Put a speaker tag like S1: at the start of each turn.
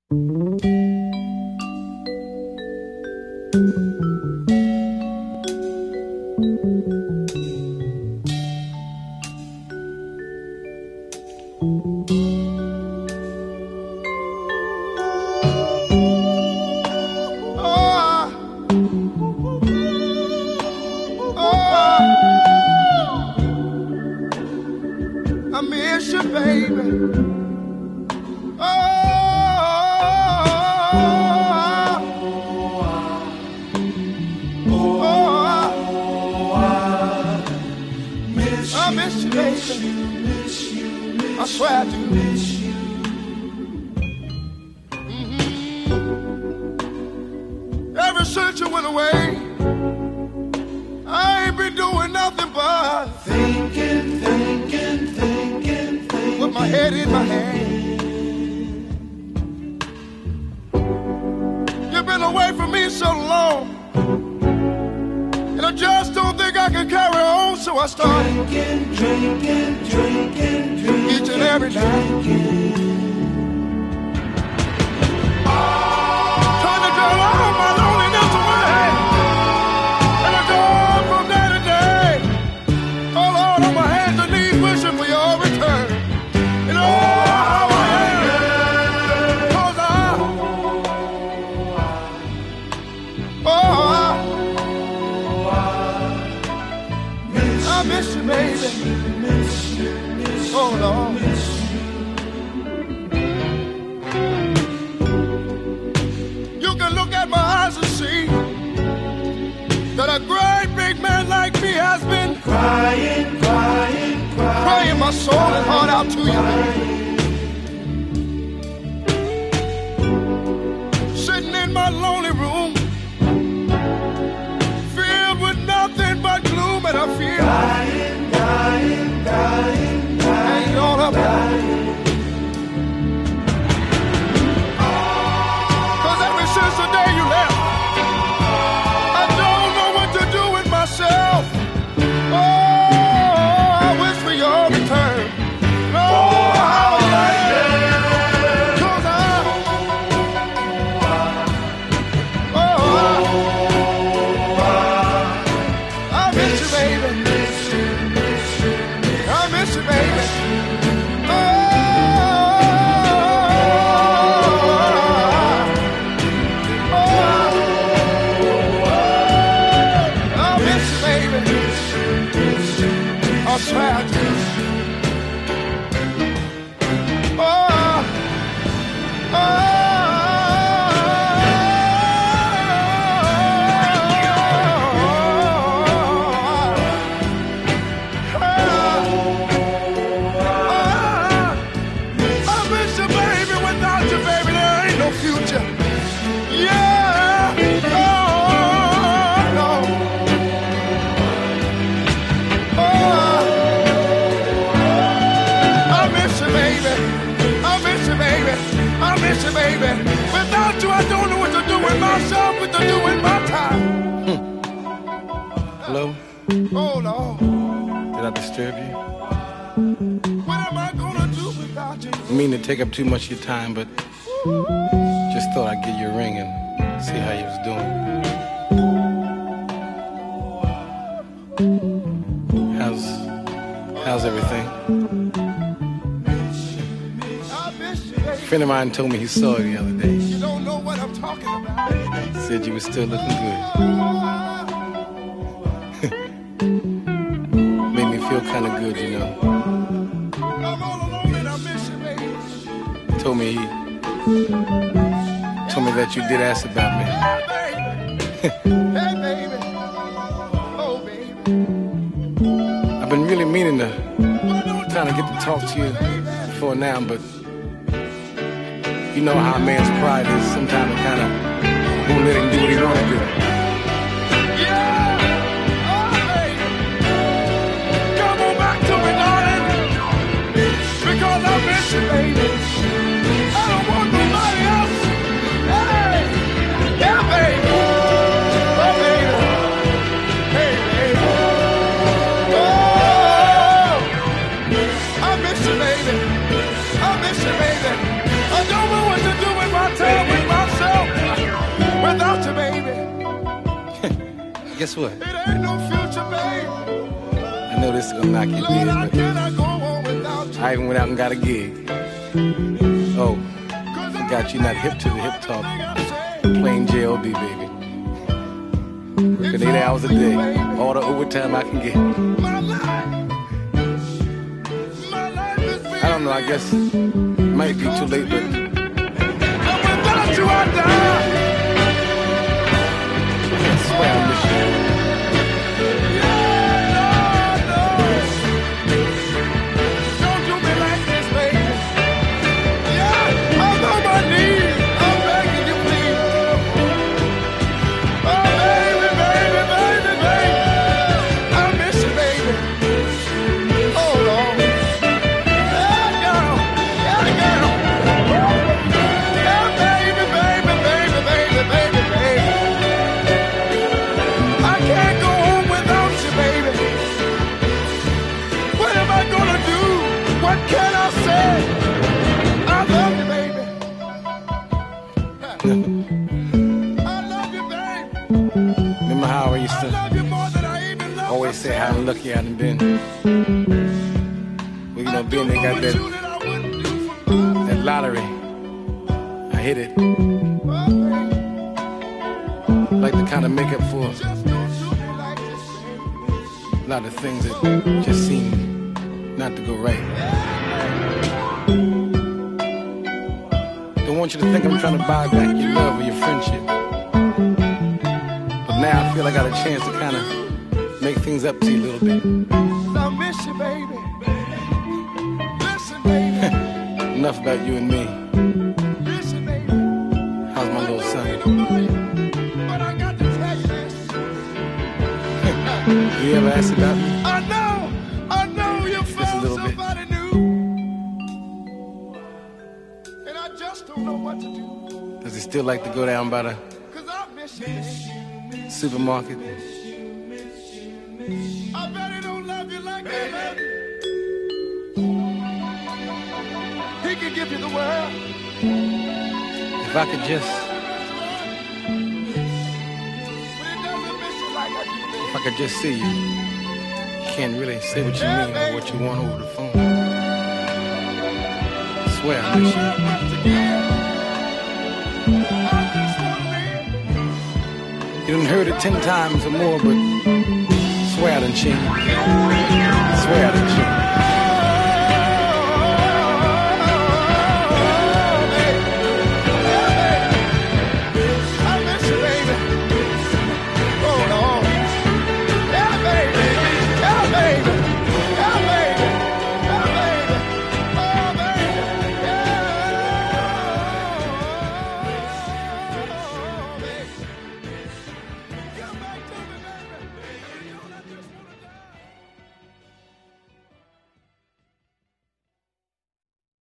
S1: I miss you, baby. Oh, I miss you, baby. I swear I do. Ever since you went away, I ain't been doing nothing but thinking. With my head in my hand. You've been away from me so long, and I just don't think I can carry on, so I started drinking each and every night. Trying to drown all my loneliness away, and I go on from day to day, all out on my hands and knees wishing for your return. And oh, how I am, 'cause I miss you, baby. Oh, Lord. You can look at my eyes and see that a great big man like me has been crying my soul and heart out to you, baby. Sitting in my lonely room, filled with nothing but gloom, and I feel hanging all up. 'Cause ever since the day you left, I don't know what to do with myself. Oh, I wish for your return. Oh, how I am, 'cause I miss you, baby. I miss you, baby. Oh, I miss you, baby. I swear I do. Baby, without you, I don't know what to do with myself, what to do with my time.
S2: Hello?
S1: Oh, Lord.
S2: Did I disturb you?
S1: What am I gonna do without you?
S2: I mean to take up too much of your time, but just thought I'd give you a ring and see how you was doing. How's everything? A friend of mine told me he saw you the other day.
S1: You don't know what I'm talking about.
S2: Said you were still looking good. Made me feel kind of good, you know.
S1: I'm all alone and I miss you, baby.
S2: Told me that you did ask about me.
S1: Hey, baby. Oh, baby.
S2: I've been really meaning to kind of get to talk to you before now, but you know how a man's pride is. Sometimes it kind of won't let him do what he want to do.
S1: Yeah! Oh, baby. Come on back to me, darling. Because I miss you, baby. I don't want nobody else. Hey! Yeah, baby. Oh, baby. Hey, baby. Oh! I miss you, baby. I miss you, baby. I don't know what to do with my time.
S2: guess what?
S1: It ain't no future, babe.
S2: I know this is gonna knock you
S1: Lord,
S2: dead,
S1: I
S2: but
S1: cannot go on without you.
S2: I even went out and got a gig. Oh, forgot you're not hip to the hip talk. Plain JLB, baby. Working 8 hours a day, all the overtime I can get.
S1: My life is
S2: I don't know, I guess it might be too late, but
S1: and without you, I die.
S2: I swear I miss you.
S1: Don't do me like this, baby. Yeah, I'm on my knees. I'm begging you, please. Oh, baby, baby, baby, baby. I miss you, baby. Oh, Lord. Yeah, girl. Yeah, girl. Yeah, baby, baby, baby, baby, baby, baby. I can't go home without you, baby. What am I gonna do? What can I say? I love you, baby. I love you, baby.
S2: Remember how I used
S1: I
S2: to
S1: love you more than I even love
S2: always say
S1: myself.
S2: how lucky I done been? Well, you know, being they got
S1: that
S2: that lottery, I hit it. Like to kind of make up for a lot of things that just seem not to go right. Don't want you to think I'm trying to buy back your love or your friendship. But now I feel I got a chance to kind of make things up to you a little bit.
S1: I miss you, baby. Listen, baby.
S2: Enough about you and me.
S1: Listen, baby.
S2: How's my little son?
S1: But I got to tell you this.
S2: You ever ask about me?
S1: I know you found
S2: little bit.
S1: somebody new. And I just don't know what to do.
S2: Does he still like to go down by the
S1: 'Cause I miss you, baby.
S2: supermarket?
S1: I bet he don't love you like I love you. He could give you the world.
S2: If I could just,
S1: But he doesn't miss you like I do, baby.
S2: if I could just see you, you can't really say what you mean or what you want over the phone. I swear I miss you. You done heard it 10 times or more, but swear I done changed. Swear I done changed.